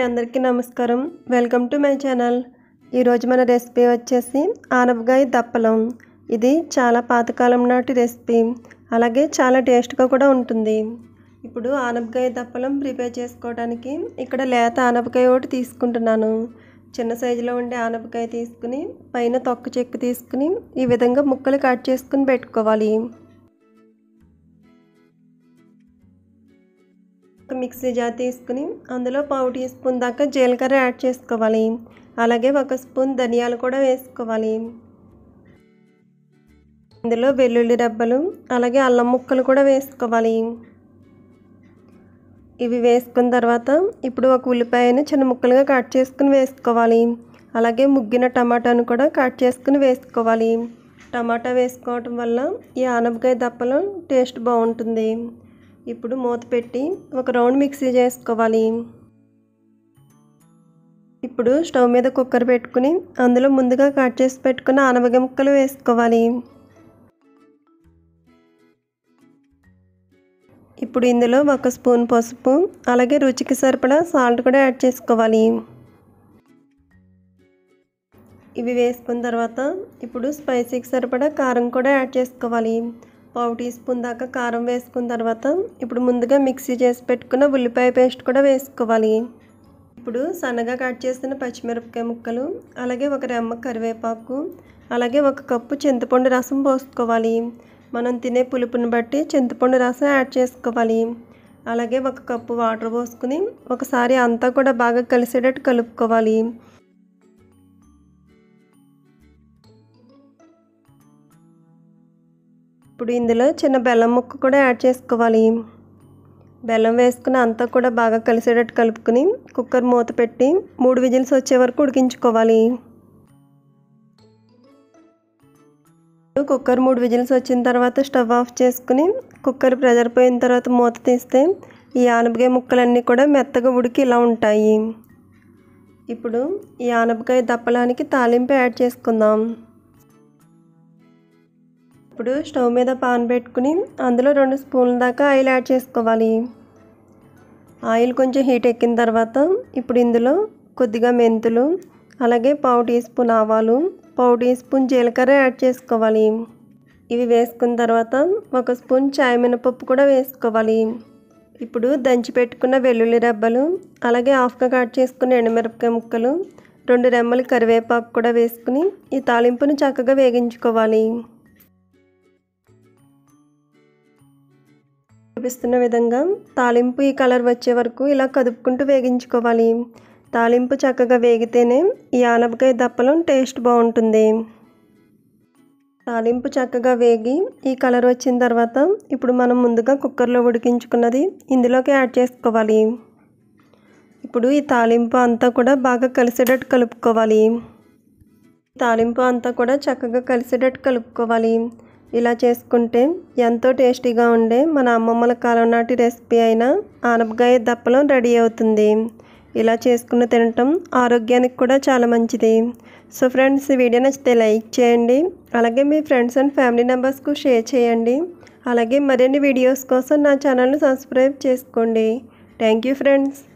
అందరికీ నమస్కారం. Welcome to my channel. ఈరోజు మన రెసిపీ వచ్చేసి ఆనపకాయ దప్పలం. ఇది చాలా పాతకాలం నాటి రెసిపీ, అలాగే చాలా టేస్ట్గా కూడా ఉంటుంది. ఇప్పుడు ఆనపకాయ దప్పలం ప్రిపేర్ చేసుకోవడానికి ఇక్కడ లేత ఆనపకాయ ఒకటి తీసుకుంటున్నాను. చిన్న సైజులో ఉండే ఆనపకాయ తీసుకుని పైన తొక్క చెక్కు తీసుకుని ఈ విధంగా ముక్కలు కట్ చేసుకుని పెట్టుకోవాలి. మిక్సీ జార్ తీసుకుని అందులో పావు టీ స్పూన్ దాకా జీలకర్ర యాడ్ చేసుకోవాలి. అలాగే 1 స్పూన్ ధనియాలు కూడా వేసుకోవాలి. ఇందులో వెల్లుల్లి రెబ్బలు అలాగే అల్లం ముక్కలు కూడా వేసుకోవాలి. ఇవి వేసుకున్న తర్వాత ఇప్పుడు ఒక ఉల్లిపాయను చిన్న ముక్కలుగా కట్ చేసుకుని వేసుకోవాలి. అలాగే ముగ్గిన టమాటాను కూడా కట్ చేసుకుని వేసుకోవాలి. టమాటా వేసుకోవటం వల్ల ఈ ఆనపకాయ దప్పలం టేస్ట్ బాగుంటుంది. ఇప్పుడు మూత పెట్టి ఒక రౌండ్ మిక్సీ చేసుకోవాలి. ఇప్పుడు స్టవ్ మీద కుక్కర్ పెట్టుకుని అందులో ముందుగా కట్ చేసి పెట్టుకున్న ఆనపకాయ ముక్కలు వేసుకోవాలి. ఇప్పుడు ఇందులో 1 స్పూన్ పసుపు అలాగే రుచికి సరిపడా సాల్ట్ కూడా యాడ్ చేసుకోవాలి. ఇవి వేసుకున్న తర్వాత ఇప్పుడు స్పైసీకి సరిపడా కారం కూడా యాడ్ చేసుకోవాలి. పావు టీ స్పూన్ దాకా కారం వేసుకున్న తర్వాత ఇప్పుడు ముందుగా మిక్సీ చేసి పెట్టుకున్న ఉల్లిపాయ పేస్ట్ కూడా వేసుకోవాలి. ఇప్పుడు సన్నగా కట్ చేసిన పచ్చిమిరపకాయ ముక్కలు అలాగే 1 రెమ్మ కరివేపాకు అలాగే 1 కప్పు చింతపండు రసం పోసుకోవాలి. మనం తినే పులుపుని బట్టి చింతపండు రసం యాడ్ చేసుకోవాలి. అలాగే 1 కప్పు వాటర్ పోసుకుని ఒకసారి అంతా కూడా బాగా కలిసేటట్టు కలుపుకోవాలి. ఇప్పుడు ఇందులో చిన్న బెల్లం ముక్క కూడా యాడ్ చేసుకోవాలి. బెల్లం వేసుకుని అంతా కూడా బాగా కలిసేటట్టు కలుపుకుని కుక్కర్ మూత పెట్టి 3 విజిల్స్ వచ్చే వరకు ఉడికించుకోవాలి. కుక్కర్ 3 విజిల్స్ వచ్చిన తర్వాత స్టవ్ ఆఫ్ చేసుకుని కుక్కర్ ప్రెజర్ పోయిన తర్వాత మూత తీస్తే ఈ ఆనపకాయ ముక్కలన్నీ కూడా మెత్తగా ఉడికి ఇలా ఉంటాయి. ఇప్పుడు ఈ ఆనపకాయ దప్పలానికి తాలింపు యాడ్ చేసుకుందాం. ఇప్పుడు స్టవ్ మీద పాన్ పెట్టుకుని అందులో 2 స్పూన్ల దాకా ఆయిల్ యాడ్ చేసుకోవాలి. ఆయిల్ కొంచెం హీట్ ఎక్కిన తర్వాత ఇప్పుడు ఇందులో కొద్దిగా మెంతులు అలాగే పావు టీ స్పూన్ ఆవాలు పావు టీ స్పూన్ జీలకర్ర యాడ్ చేసుకోవాలి. ఇవి వేసుకున్న తర్వాత 1 స్పూన్ చాయ్ మినపప్పు కూడా వేసుకోవాలి. ఇప్పుడు దంచి పెట్టుకున్న వెల్లుల్లి రెబ్బలు అలాగే హాఫ్గా కట్ చేసుకున్న ఎండుమిరపకాయ ముక్కలు 2 రెమ్మలు కరివేపాకు కూడా వేసుకుని ఈ తాలింపును చక్కగా వేగించుకోవాలి. చూపిస్తున్న విధంగా తాలింపు ఈ కలర్ వచ్చే వరకు ఇలా కదుపుకుంటూ వేగించుకోవాలి. తాలింపు చక్కగా వేగితేనే ఈ ఆనపకాయ దప్పలం టేస్ట్ బాగుంటుంది. తాలింపు చక్కగా వేగి ఈ కలర్ వచ్చిన తర్వాత ఇప్పుడు మనం ముందుగా కుక్కర్లో ఉడికించుకున్నది ఇందులోకి యాడ్ చేసుకోవాలి. ఇప్పుడు ఈ తాలింపు అంతా కూడా బాగా కలిసేటట్టు కలుపుకోవాలి. తాలింపు అంతా కూడా చక్కగా కలిసేటట్టు కలుపుకోవాలి. ఇలా చేసుకుంటే ఎంతో టేస్టీగా ఉండే మన అమ్మమ్మల కాలం నాటి రెసిపీ అయిన ఆనపకాయ దప్పలం రెడీ అవుతుంది. ఇలా చేసుకుని తినటం ఆరోగ్యానికి కూడా చాలా మంచిది. సో ఫ్రెండ్స్, ఈ వీడియో నచ్చితే లైక్ చేయండి. అలాగే మీ ఫ్రెండ్స్ అండ్ ఫ్యామిలీ మెంబర్స్కు షేర్ చేయండి. అలాగే మరిన్ని వీడియోస్ కోసం నా ఛానల్ని సబ్స్క్రైబ్ చేసుకోండి. Thank you friends.